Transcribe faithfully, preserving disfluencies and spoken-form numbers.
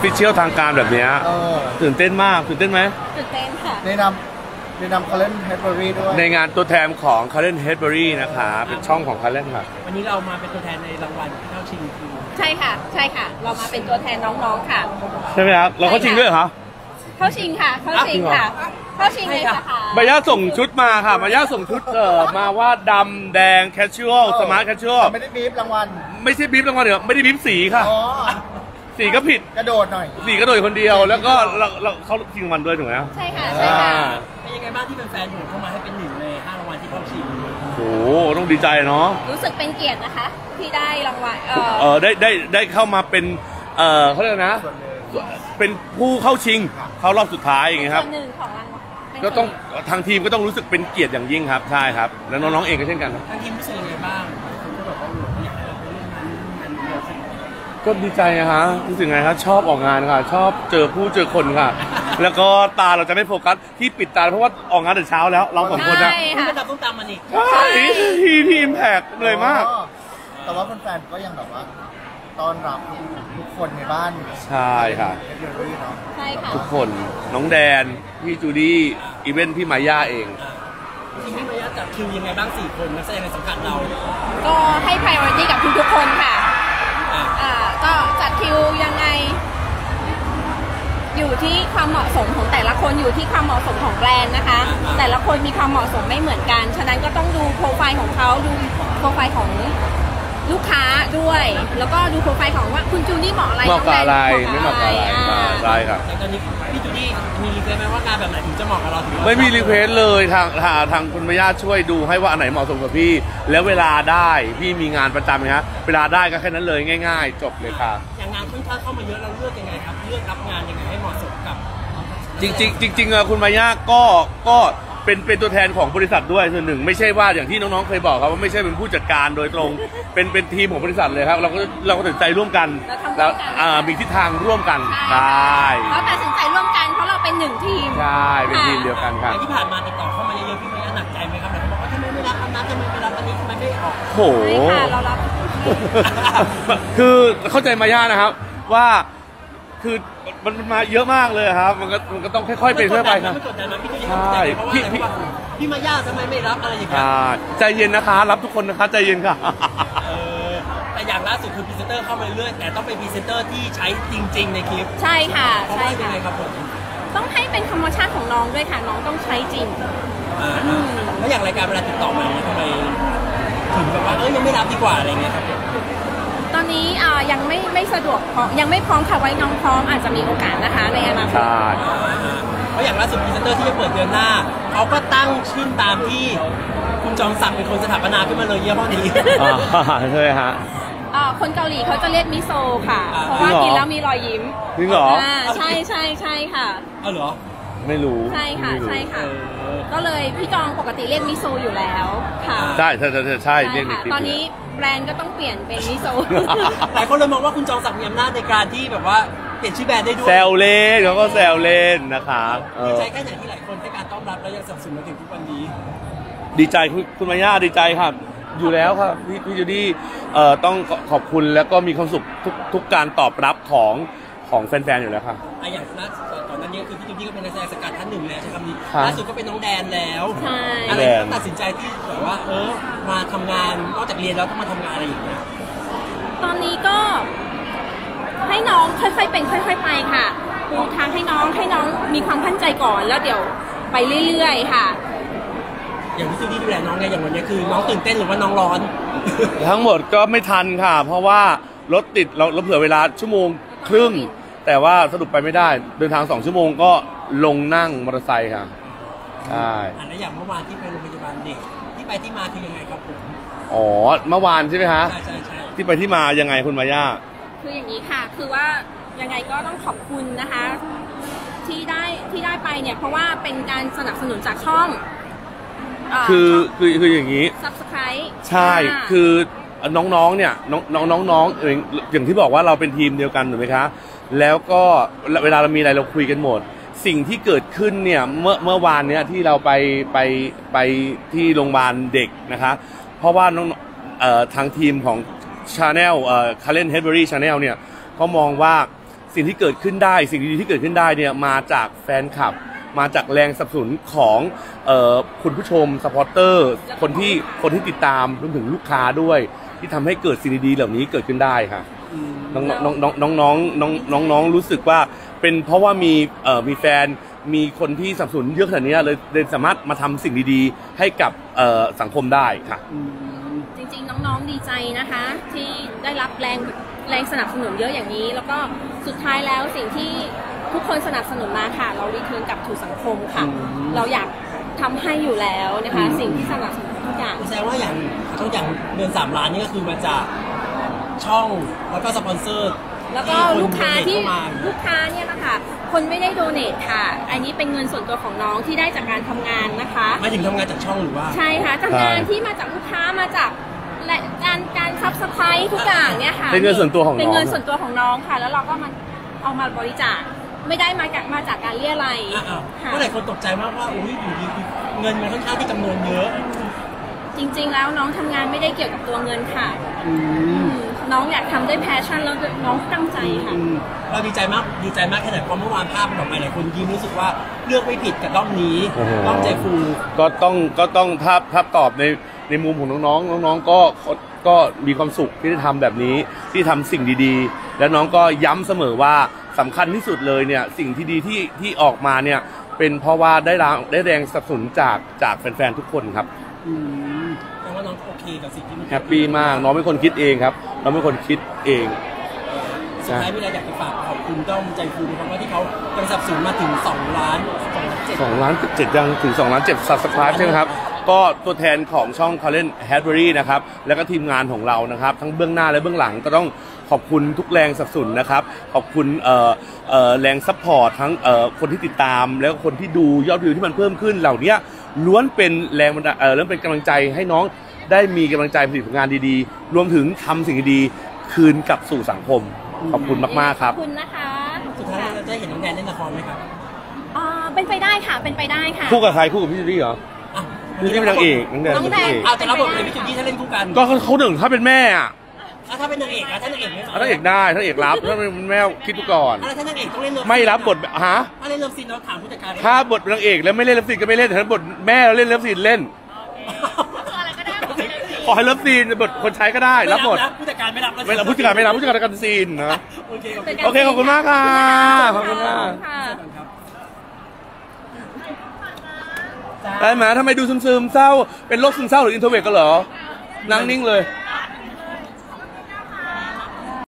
ฟิเชียลทางการแบบนี้ตื่นเต้นมากตื่นเต้นไหมตื่นเต้นค่ะในนำในนำคาร์เลนเฮดเบอรี่ด้วยในงานตัวแทนของคาร์เลนเฮดเบอรี่นะคะเป็นช่องของคาร์เลนค่ะวันนี้เรามาเป็นตัวแทนในรางวัลเข้าชิงคือใช่ค่ะใช่ค่ะเรามาเป็นตัวแทนน้องๆค่ะใช่ไหมครับเราเข้าชิงด้วยเหรอเข้าชิงค่ะเข้าชิงค่ะเข้าชิงเลยค่ะใบย่าส่งชุดมาค่ะใบย่าส่งชุดเอ่อมาว่าดำแดงแคชชวลสมาร์ทแคชชวลไม่ได้บีบรางวัลไม่ใช่บีบรางวัลเดี๋ยวไม่ได้บีบสีค่ะสีก็ผิดกระโดดหน่อยสีกระโดดคนเดียวแล้วก็เราเราเขาชิงรางวัลด้วยถูกไหมใช่ค่ะใช่ค่ะเป็นยังไงบ้างที่เป็นแฟนผมเข้ามาให้เป็นหนึ่งในห้ารางวัลที่เข้าชิงโอ้โหต้องดีใจเนาะรู้สึกเป็นเกียรตินะคะที่ได้รางวัลเออได้ได้ได้เข้ามาเป็นเออเขาเรียกนะเป็นผู้เข้าชิงเข้ารอบสุดท้ายอย่างเงี้ยครับหนึ่งของรางวัลก็ต้องทางทีมก็ต้องรู้สึกเป็นเกียรติอย่างยิ่งครับใช่ครับแล้วน้องๆเองก็เช่นกันทางทีมรู้สึกยังไงบ้างคนก็แบบว่าอยากให้เราไปเล่นงานงานเดียวกันก็ดีใจนะฮะรู้สึกไงครับชอบออกงานค่ะชอบเจอผู้เจอคนค่ะแล้วก็ตาเราจะไม่โฟกัสที่ปิดตาเพราะว่าออกงานแต่เช้าแล้วเราสองคนนะคุณไปตัดต้นตามมันอีกใช่ทีทีมแพกเลยมากแต่ว่าแฟนๆก็ยังแบบว่าต้อนรับทุกคนในบ้านใช่ค่ะใช่ค่ะทุกคนน้องแดนพี่จูดี้อีเวนต์พี่มาย่าเองพี่มาย่าจัดคิวยังไงบ้างสี่คนนักแสดงในสังกัดเราก็ให้ priority กับทุกๆคนค่ะอ่าก็จัดคิวยังไงอยู่ที่ความเหมาะสมของแต่ละคนอยู่ที่ความเหมาะสมของแบรนด์นะคะแต่ละคนมีความเหมาะสมไม่เหมือนกันฉะนั้นก็ต้องดูโปรไฟล์ของเขาดูโปรไฟล์ของลูกค้าด้วยแล้วก็ดูโปรไฟล์ของว่าคุณจูนี่เหมาะอะไรเหมาะกับอะไรไม่เหมาะกับอะไรใช่ครับแต่ตอนนี้พี่จูนี่มีรีเควสไหมว่างานแบบไหนถึงจะเหมาะกับเราถึงไม่มีรีเควสเลยทางทางทางคุณมาย่าช่วยดูให้ว่าอันไหนเหมาะสมกับพี่แล้วเวลาได้พี่มีงานประจำไหมครับเวลาได้ก็แค่นั้นเลยง่ายๆจบเลยค่ะอย่างงานค่อนข้างเข้ามาเยอะเราเลือกยังไงครับเลือกรับงานยังไงให้เหมาะสมกับจริงๆจริงๆคุณมาย่าก็ก็เป็นเป็นตัวแทนของบริษัทด้วยส่วนหนึ่งไม่ใช่ว่าอย่างที่น้องๆเคยบอกครับว่าไม่ใช่เป็นผู้จัดการโดยตรงเป็นเป็นทีมของบริษัทเลยครับเราก็เราก็ตัดสินใจร่วมกันแล้วมีทิศทางร่วมกันใช่เราตัดสินใจร่วมกันเพราะเราเป็นหนึ่งทีมใช่เป็นทีมเดียวกันครับที่ผ่านมาติดต่อเข้ามาเยอะๆพี่ไม่หนักใจไหมครับเขาบอกว่าทำไมไม่รับอันนั้นทำไมไม่รับอันนี้ทำไมไม่ออกโหเรารับคือเข้าใจมาย่านะครับว่าคือมันมาเยอะมากเลยครับมันก็มันก็ต้องค่อยๆเป็นค่อยๆไปครับใช่พี่พี่พี่มาย่าทำไมไม่รับอะไรอย่างเงี้ยใจเย็นนะคะรับทุกคนนะคะใจเย็นค่ะแต่อย่างล่าสุดคือพรีเซนเตอร์เข้ามาเรื่อยแต่ต้องเป็นพรีเซนเตอร์ที่ใช้จริงๆในคลิปใช่ค่ะใช่ค่ะครับผมต้องให้เป็นธรรมชาติของน้องด้วยค่ะน้องต้องใช้จริงแล้วอย่างรายการเวลาติดต่อมาทำไมถึงแบบว่าเอ้ยยังไม่รับดีกว่าอะไรเงี้ยครับตอนนี้ยังไม่ไม่สะดวกยังไม่พร้อมค่ะไว้น้องพร้อมอาจจะมีโอกาสนะคะในอนาคตเพราะอย่างล่าสุดพรีเซนเตอร์ที่จะเปิดเดือนหน้าเขาก็ตั้งชื่อตามที่คุณจอมศักดิ์เป็นคนสถาปนาขึ้นมาเลยยี่ห้อนี้ใช่ฮะคนเกาหลีเขาจะเรียกมิโซค่ะเพราะว่ากินแล้วมีรอยยิ้มจริงเหรอใช่ใช่ใช่ค่ะอ๋อเหรอไม่รู้ใช่ค่ะใช่ค่ะก็เลยพี่จองปกติเรียกมิโซอยู่แล้วค่ะใช่ใช่ใช่ใช่เรียกตอนนี้แบรนด์ก็ต้องเปลี่ยนเป็นมิโซหลายคนเลยมองว่าคุณจองศักดิ์มีอำนาจในการที่แบบว่าเปลี่ยนชื่อแบรนด์ได้ด้วยแซวเล่นเขาก็แซวเล่นนะคะดีใจแค่ไหนที่หลายคนให้การต้อนรับและยังสนับสนุนมาถึงทุกวันนี้ดีใจคุณมาย่าดีใจครับอยู่แล้วครับพี่พี่จูดี้ต้องขอบคุณแล้วก็มีความสุขทุกทุกการตอบรับของของแฟนๆอยู่แล้วค่ะอ่ะอย่างล่าสุดก่อนหน้านี้คือพี่จูดี้ก็เป็นนักแสดงสกัดท่านหนึ่งแล้วใช่คำนี้ล่าสุดก็เป็นน้องแดนแล้วอะไรตัดสินใจที่แบบว่าเออมาทำงานนอกจากเรียนแล้วต้องมาทำงานอะไรอย่างเงี้ยตอนนี้ก็ให้น้องค่อยๆเป็นค่อยๆไปค่ะปูทางให้น้องให้น้องมีความมั่นใจก่อนแล้วเดี๋ยวไปเรื่อยๆค่ะอย่างพี่จูดี้ดูแลน้องไงอย่างวันนี้คือน้องตื่นเต้นหรือว่าน้องร้อนทั้งหมดก็ไม่ทันค่ะเพราะว่ารถติดเราเราเผื่อเวลาชั่วโมงครึ่งแต่ว่าสรุปไปไม่ได้เดินทางสองชั่วโมงก็ลงนั่งมอเตอร์ไซค์ค่ะใช่แล้วอย่างเมื่อวานที่ไปโรงพยาบาลเด็กที่ไปที่มาคือยังไงครับผมอ๋อเมื่อวานใช่ไหมคะใช่ใช่ใช่ที่ไปที่มายังไงคุณมาย่าคืออย่างนี้ค่ะคือว่ายังไงก็ต้องขอบคุณนะคะที่ได้ที่ได้ไปเนี่ยเพราะว่าเป็นการสนับสนุนจากช่องคือคือคืออย่างนี้ Subscribe ใช่คือน้องๆเนี่ยน้องน้องน้องเองอย่างที่บอกว่าเราเป็นทีมเดียวกันถูกไหมคะแล้วก็เวลาเรามีอะไรเราคุยกันหมดสิ่งที่เกิดขึ้นเนี่ยเมื่อเมื่อวานเนี้ยที่เราไปไปไปที่โรงพยาบาลเด็กนะคะเพราะว่าน้องเอ่อทางทีมของ Channel เอ่อ Karen Hedberry Channel เนี่ยเขามองว่าสิ่งที่เกิดขึ้นได้สิ่งดีๆที่เกิดขึ้นได้เนี่ยมาจากแฟนคลับมาจากแรงสนับสนุนของเอ่อคุณผู้ชมซัพพอร์เตอร์คนที่คนที่ติดตามรวมถึงลูกค้าด้วยที่ทำให้เกิดสิ่งดีๆเหล่านี้เกิดขึ้นได้ค่ะน้องน้องน้องน้องน้องน้องน้องน้องรู้สึกว่าเป็นเพราะว่ามีเอ่อมีแฟนมีคนที่สนับสนุนเยอะขนาดนี้เลยเลยสามารถมาทำสิ่งดีๆให้กับเอ่อสังคมได้ค่ะจริงๆน้องๆดีใจนะคะที่ได้รับแรงแรงสนับสนุนเยอะอย่างนี้แล้วก็สุดท้ายแล้วสิ่งที่ทุกคนสนับสนุนมาค่ะเรารีเทิร์นกลับสู่สังคมค่ะเราอยากทำให้อยู่แล้วนะคะสิ่งที่สนับสนุนทุกอย่างแสดงว่าอย่างต้องอย่างเดือนสามล้านนี่ก็คือมาจากช่องแล้วก็สปอนเซอร์แล้วก็ลูกค้าที่ลูกค้าเนี่ยนะคะคนไม่ได้โดเนทค่ะอันนี้เป็นเงินส่วนตัวของน้องที่ได้จากการทำงานนะคะไม่ถึงทำงานจากช่องหรือว่าใช่ค่ะทำงานที่มาจากลูกค้ามาจากและการการซับสไครต์ทุกอย่างเนี่ยค่ะเป็นเงินส่วนตัวของน้องเป็นเงินส่วนตัวของน้องค่ะแล้วเราก็มันเอามาบริจาคไม่ได้มาจากมาจากการเรียอะไรเพราะหลายคนตกใจมากว่าอุ้ยอยู่ดีเงินมันค่อนข้างที่จำนวนเยอะจริงๆแล้วน้องทำงานไม่ได้เกี่ยวกับตัวเงินค่ะน้องอยากทำด้วยแพชชั่นแล้วน้องตั้งใจค่ะเราดีใจมากดีใจมากแค่ไหนเพราะเมื่อวานภาพมันออกมาหลายคนยิ้มรู้สึกว่าเลือกไม่ผิดกับด้อมนี้ด้อมใจฟูก็ต้องก็ต้องถ้าถ้าตอบในในมุมของน้องๆน้องๆก็ก็มีความสุขที่ได้ทำแบบนี้ที่ทำสิ่งดีๆและน้องก็ย้ำเสมอว่าสำคัญที่สุดเลยเนี่ยสิ่งที่ดีที่ที่ออกมาเนี่ยเป็นเพราะว่าได้แรงได้แรงสนับสนุนจากจากแฟนๆทุกคนครับแปลว่าน้องโอเคกับสิ่งที่แฮปปี้มากน้องเป็นคนคิดเองครับน้องเป็นคนคิดเองสุดท้ายมีอะไรอยากจะฝากขอบคุณด้อมใจฟูนะครับว่าที่เขายังสนับสนุนมาถึงสองล้านสองล้านเจ็ดยังถึงสองล้านเจ็ด Subscribe ใช่ไหมครับก็ตัวแทนของช่อง Current Hatbury นะครับแล้วก็ทีมงานของเรานะครับทั้งเบื้องหน้าและเบื้องหลังก็ต้องขอบคุณทุกแรงสนับสนุนนะครับขอบคุณเอ่อเอ่อแรงซัพพอร์ตทั้งเอ่อคนที่ติดตามแล้วก็คนที่ดูยอดวิวที่มันเพิ่มขึ้นเหล่านี้ล้วนเป็นแรงบันดาลเอ่อล้วนเป็นกำลังใจให้น้องได้มีกำลังใจผลิตผลงานดีๆรวมถึงทำสิ่งดีๆคืนกลับสู่สังคมขอบคุณมากๆครับขอบคุณนะคะสุดท้ายเราจะเห็นน้องแดนเล่นละครไหมครับอ่าเป็นไปได้ค่ะเป็นไปได้ค่ะคู่กับใครคู่กับพี่จูดี้เหรอพี่จูดี้เป็นนางเอกน้องแดนเป็นนางเอกเอาแต่รับบทเป็นพี่จูดี้ถ้าเล่นคู่กันก็เขาหนึ่งถ้าเป็นแม่อะถ้าเป็นนางเอกนะถ้านางเอกไม่ถ้านางเอกได้ถ้านางเอกรับถ้าเป็นแม่คิดดูก่อนถ้านางเอกต้องเล่นไม่รับบทฮะถ้าเล่นเลิฟซีนเราถามผู้จัดการถ้าบทนางเอกแล้วไม่เล่นเลิฟซีนก็ไม่เล่นถ้าบทแม่เราเล่นเลิฟซีนเล่นขอให้เลิฟซีนบทคนใช้ก็ได้รับบทผู้จัดการไม่รับไม่รับผู้จัดการไม่รับผู้จัดการกันซีนนะโอเคขอบคุณมากค่ะขอบคุณมากได้ไหมทำไมดูซึมๆเศร้าเป็นโรคซึมเศร้าหรืออินโทรเวิร์ตกันเหรอนั่งนิ่งเลย